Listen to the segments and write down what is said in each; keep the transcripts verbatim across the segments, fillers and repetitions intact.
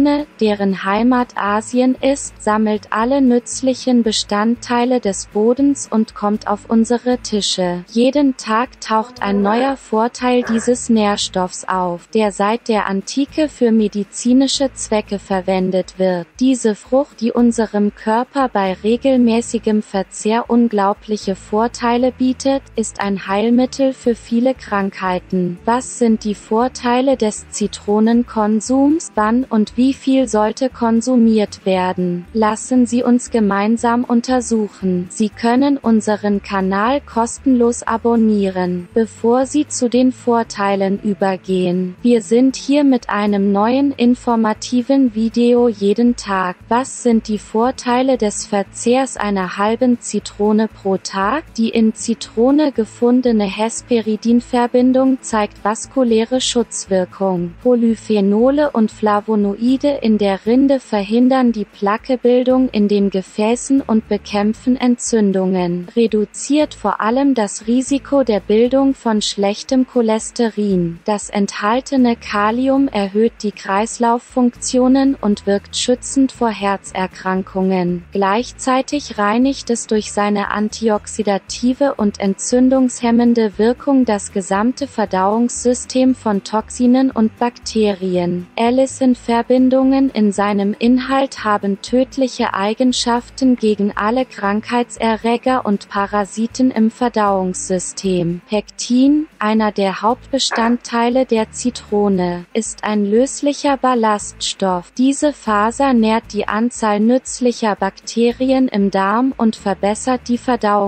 Zitrone, deren Heimat Asien ist, sammelt alle nützlichen Bestandteile des Bodens und kommt auf unsere Tische. Jeden Tag taucht ein neuer Vorteil dieses Nährstoffs auf, der seit der Antike für medizinische Zwecke verwendet wird. Diese Frucht, die unserem Körper bei regelmäßigem Verzehr unglaubliche Vorteile bietet, ist ein Heilmittel für viele Krankheiten. Was sind die Vorteile des Zitronenkonsums? Wann und wie viel sollte konsumiert werden? Lassen Sie uns gemeinsam untersuchen. Sie können unseren Kanal kostenlos abonnieren, bevor Sie zu den Vorteilen übergehen. Wir sind hier mit einem neuen informativen Video jeden Tag. Was sind die Vorteile des Verzehrs einer halben Zitrone pro Tag? Die in Zitrone gefundene Hesperidin-Verbindung zeigt vaskuläre Schutzwirkung. Polyphenole und Flavonoide in der Rinde verhindern die Plakebildung in den Gefäßen und bekämpfen Entzündungen. Reduziert vor allem das Risiko der Bildung von schlechtem Cholesterin. Das enthaltene Kalium erhöht die Kreislauffunktionen und wirkt schützend vor Herzerkrankungen. Gleichzeitig reinigt es durch seine antioxidative und entzündungshemmende Wirkung das gesamte Verdauungssystem von Toxinen und Bakterien. Allicin-Verbindungen in seinem Inhalt haben tödliche Eigenschaften gegen alle Krankheitserreger und Parasiten im Verdauungssystem. Pektin, einer der Hauptbestandteile der Zitrone, ist ein löslicher Ballaststoff. Diese Faser nährt die Anzahl nützlicher Bakterien im Darm und verbessert die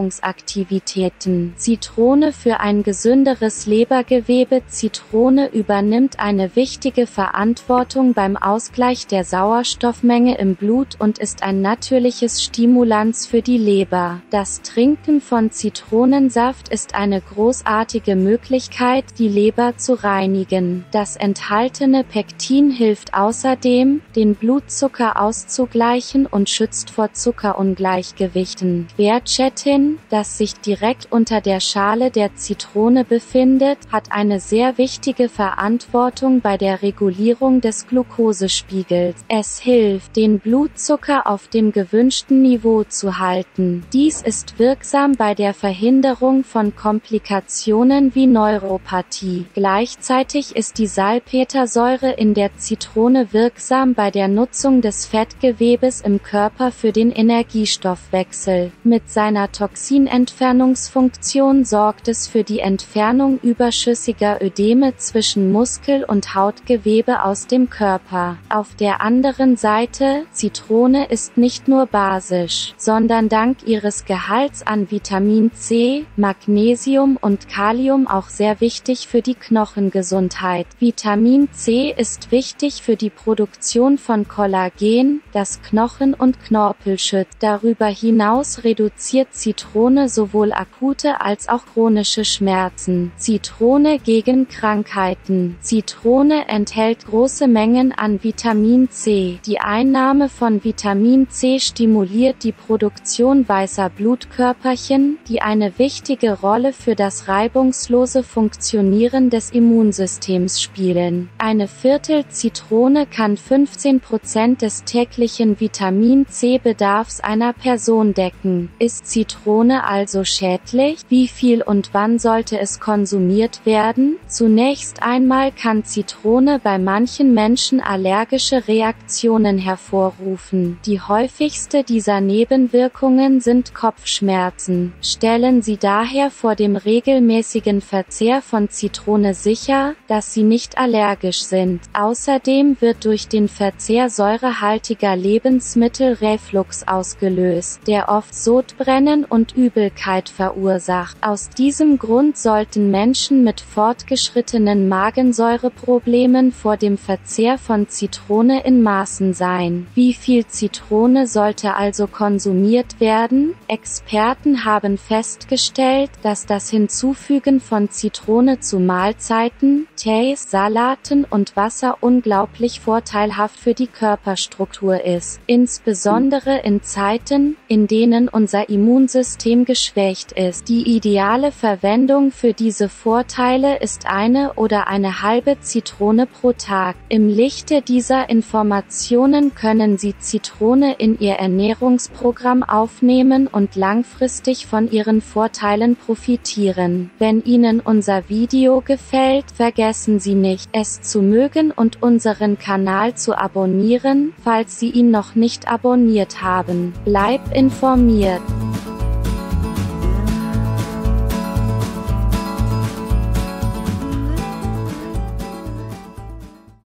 Verdauungsaktivitäten. Zitrone für ein gesünderes Lebergewebe. Zitrone übernimmt eine wichtige Verantwortung beim Ausgleich der Sauerstoffmenge im Blut und ist ein natürliches Stimulans für die Leber. Das Trinken von Zitronensaft ist eine großartige Möglichkeit, die Leber zu reinigen. Das enthaltene Pektin hilft außerdem, den Blutzucker auszugleichen und schützt vor Zuckerungleichgewichten. Quercetin, das sich direkt unter der Schale der Zitrone befindet, hat eine sehr wichtige Verantwortung bei der Regulierung des Glukosespiegels. Es hilft, den Blutzucker auf dem gewünschten Niveau zu halten. Dies ist wirksam bei der Verhinderung von Komplikationen wie Neuropathie. Gleichzeitig ist die Salpetersäure in der Zitrone wirksam bei der Nutzung des Fettgewebes im Körper für den Energiestoffwechsel. Mit seiner Toxinentfernungsfunktion sorgt es für die Entfernung überschüssiger Ödeme zwischen Muskel- und Hautgewebe aus dem Körper. Auf der anderen Seite, Zitrone ist nicht nur basisch, sondern dank ihres Gehalts an Vitamin C, Magnesium und Kalium auch sehr wichtig für die Knochengesundheit. Vitamin C ist wichtig für die Produktion von Kollagen, das Knochen und Knorpel schützt. Darüber hinaus reduziert Zitrone sowohl akute als auch chronische Schmerzen. Zitrone gegen Krankheiten. Zitrone enthält große Mengen an Vitamin C. Die Einnahme von Vitamin C stimuliert die Produktion weißer Blutkörperchen, die eine wichtige Rolle für das reibungslose Funktionieren des Immunsystems spielen. Eine Viertel Zitrone kann fünfzehn Prozent des täglichen Vitamin C-Bedarfs einer Person decken. Ist Zitrone also schädlich? Wie viel und wann sollte es konsumiert werden? Zunächst einmal kann Zitrone bei manchen Menschen allergische Reaktionen hervorrufen. Die häufigste dieser Nebenwirkungen sind Kopfschmerzen. Stellen Sie daher vor dem regelmäßigen Verzehr von Zitrone sicher, dass Sie nicht allergisch sind. Außerdem wird durch den Verzehr säurehaltiger Lebensmittel Reflux ausgelöst, der oft Sodbrennen und Übelkeit verursacht. Aus diesem Grund sollten Menschen mit fortgeschrittenen Magensäureproblemen vor dem Verzehr von Zitrone in Maßen sein. Wie viel Zitrone sollte also konsumiert werden? Experten haben festgestellt, dass das Hinzufügen von Zitrone zu Mahlzeiten, Tees, Salaten und Wasser unglaublich vorteilhaft für die Körperstruktur ist, insbesondere in Zeiten, in denen unser Immunsystem geschwächt ist. Die ideale Verwendung für diese Vorteile ist eine oder eine halbe Zitrone pro Tag. Im Lichte dieser Informationen können Sie Zitrone in Ihr Ernährungsprogramm aufnehmen und langfristig von ihren Vorteilen profitieren. Wenn Ihnen unser Video gefällt, vergessen Sie nicht, es zu mögen und unseren Kanal zu abonnieren, falls Sie ihn noch nicht abonniert haben. Bleib informiert.